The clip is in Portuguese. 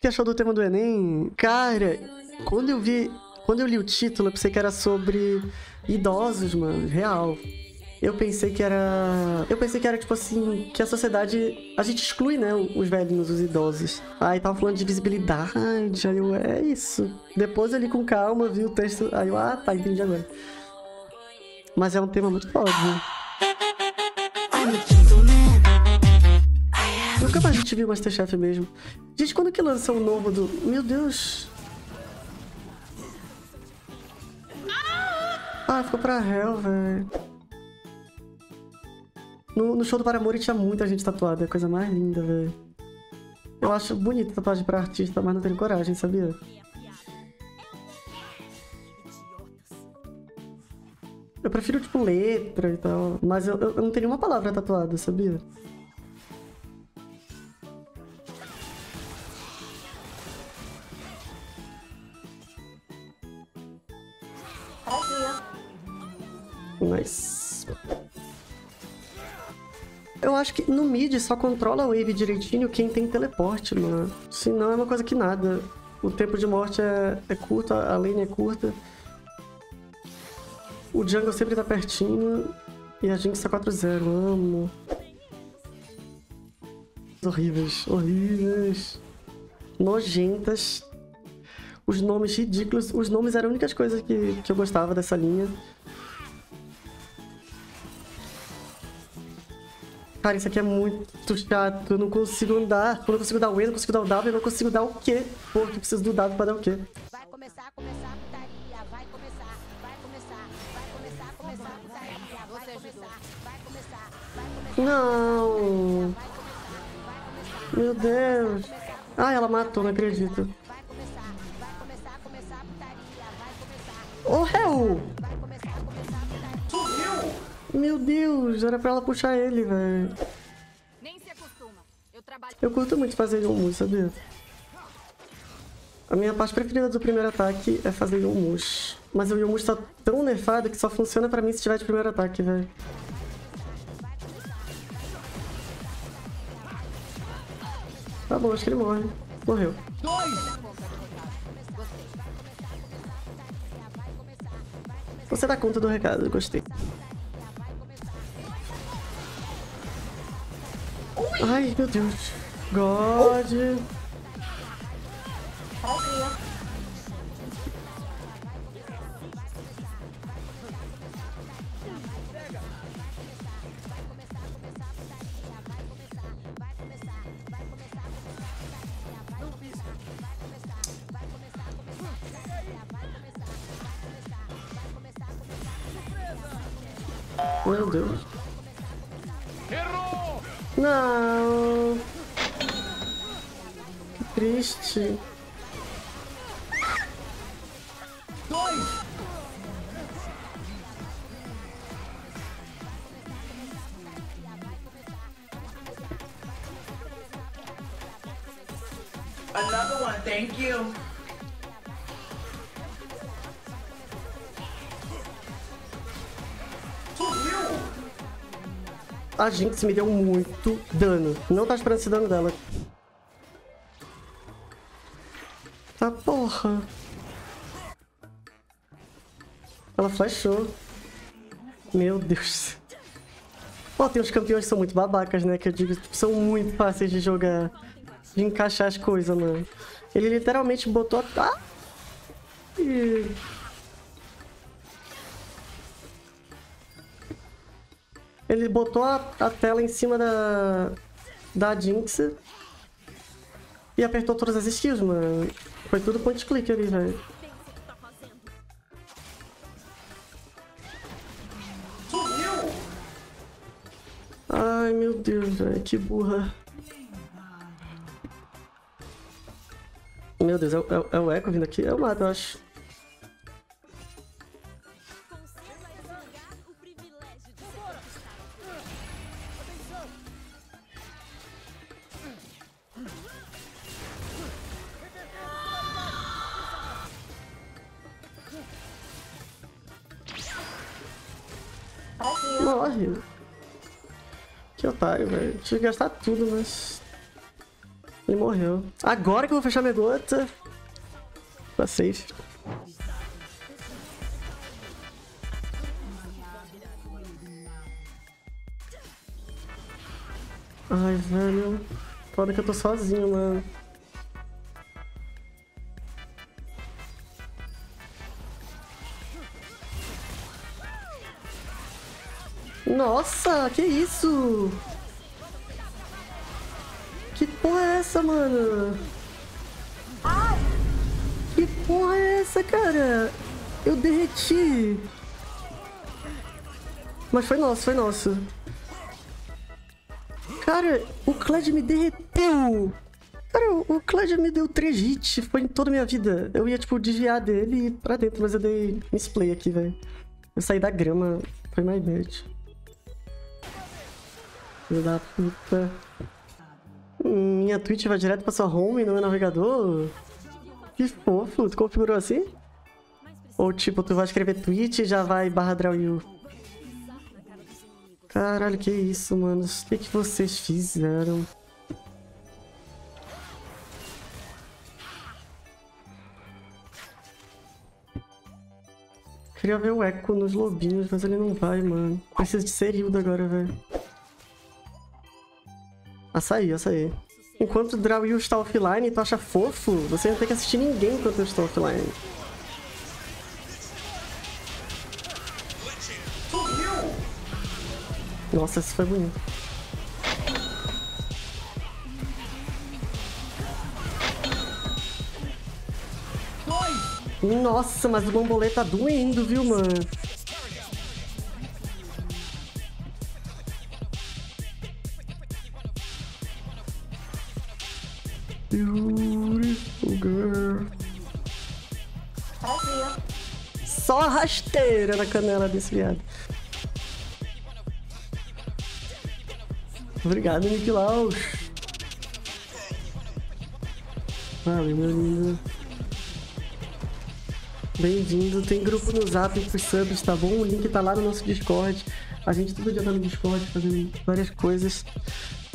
achou do tema do Enem? Cara, quando eu li o título, eu pensei que era sobre idosos, mano, real. Eu pensei que era, tipo assim, que a sociedade, a gente exclui, né, os velhinhos, os idosos. Aí tava falando de visibilidade, aí eu, é isso. Depois eu li com calma, vi o texto, aí eu, tá, entendi agora. Mas é um tema muito foda. Nunca mais a gente viu Masterchef mesmo. Gente, quando que lança o novo do... Meu Deus. Ah, ficou pra Hell, velho. No show do Paramore tinha muita gente tatuada. É a coisa mais linda, velho. Eu acho bonita tatuagem pra artista, mas não tenho coragem, sabia? Eu prefiro, tipo, letra e tal. Mas eu não tenho nenhuma palavra tatuada, sabia? Nice. Eu acho que no mid só controla a wave direitinho quem tem teleporte, mano. Senão é uma coisa que nada. O tempo de morte é curto, a lane é curta. O jungle sempre tá pertinho. E a Jinx tá 4-0, amo. Horríveis, horríveis. Nojentas. Os nomes ridículos. Os nomes eram as únicas coisas que eu gostava dessa linha. Cara, isso aqui é muito chato. Eu não consigo andar. Eu não consigo dar o E, não consigo dar o W, eu não consigo dar o Q. Pô, eu preciso do W pra dar o Q. Vai começar a putaria, vai começar a putaria, vai começar. Não. Meu Deus. Ai, ela matou, não acredito. Vai começar a putaria, vai começar. Ô, Hell! Vai começar a putaria. Meu Deus, era pra ela puxar ele, velho. Nem se acostuma. Eu trabalho. Eu curto muito fazer Youmush, sabia? A minha parte preferida do primeiro ataque é fazer Youmush. Mas o Youmush tá tão nerfado que só funciona pra mim se tiver de primeiro ataque, velho. Tá bom, acho que ele morre. Morreu. Você dá conta do recado, gostei. Ai, meu Deus. God. Meu Deus. Errou! Não. Que triste. Another one, thank you. A Jinx me deu muito dano. Não tá esperando esse dano dela. Tá porra. Ela flashou. Meu Deus. Pô, tem uns campeões que são muito babacas, né? Que eu digo, tipo, são muito fáceis de jogar. De encaixar as coisas, mano. Ele literalmente botou a... E... Ele botou a tela em cima da Jinx e apertou todas as skills, mano. Foi tudo point click ali, velho. Ai, meu Deus, velho. Que burra. Meu Deus, é o Echo vindo aqui? É o mato, eu acho. Morre. Que otário, velho. Tinha que gastar tudo, mas... Ele morreu. Agora que eu vou fechar minha gota. Tá safe. Ai, velho. Foda que eu tô sozinho, mano. Nossa, que isso? Que porra é essa, mano? Que porra é essa, cara? Eu derreti. Mas foi nosso, foi nosso. Cara, o Kled me derreteu. Cara, o Kled me deu 3 hits. Foi em toda a minha vida. Eu ia, tipo, desviar dele e ir pra dentro, mas eu dei misplay aqui, velho. Eu saí da grama. Foi mais bad. Filho da puta. Minha Twitch vai direto pra sua home no meu navegador? Que fofo. Tu configurou assim? Ou tipo, tu vai escrever Twitch e já vai /draw. Caralho, que isso, mano? O que vocês fizeram? Queria ver o Echo nos lobinhos, mas ele não vai, mano. Preciso de Serilda agora, velho. Açaí, açaí. Enquanto o Draw está offline e tu acha fofo, você não tem que assistir ninguém enquanto eu estou offline. Nossa, isso foi bonito. Nossa, mas o bambolê tá doendo, viu, mano? Beautiful girl. Só a rasteira na canela desse viado. Obrigado, Nick Laus. Valeu, meu lindo. Bem-vindo. Tem grupo no Zap pros subs, tá bom? O link tá lá no nosso Discord. A gente todo dia tá no Discord fazendo várias coisas.